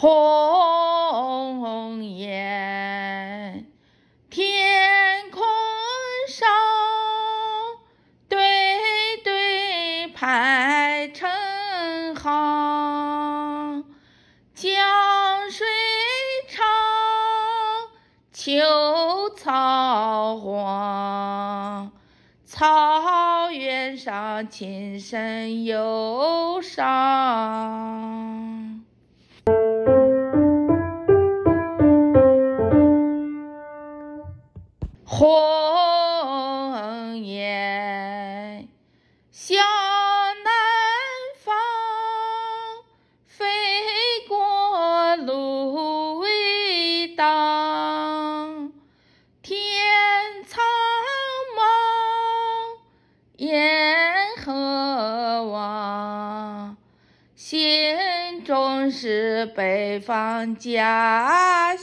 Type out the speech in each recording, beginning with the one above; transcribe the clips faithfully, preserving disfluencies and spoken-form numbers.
鸿雁，天空上对对排成行，江水长，秋草黄，草原上琴声忧伤。鸿雁向南方，飞过芦苇荡。天苍茫，雁何往？心中是北方家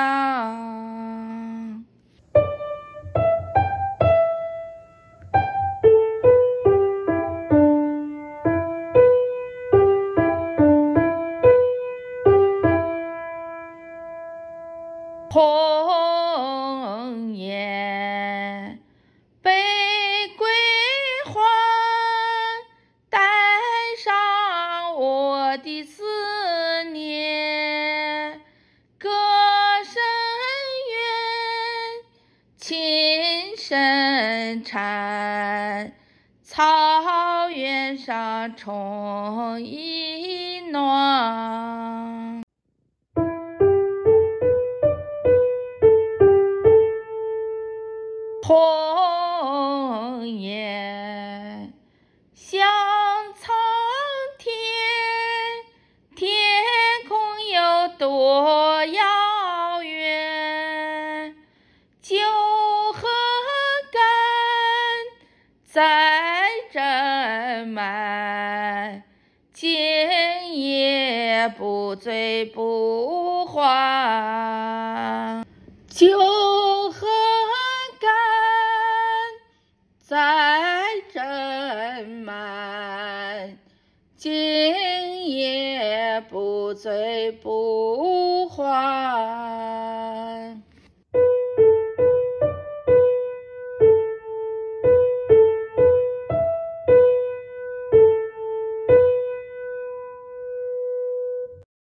乡。鸿雁，北归还，带上我的思念。歌声远，琴声缠，草原上虫已暖。鸿雁向苍天，天空有多遥远？酒和肝在斟满，今夜不醉不还。酒和在斟满，今夜不醉不还。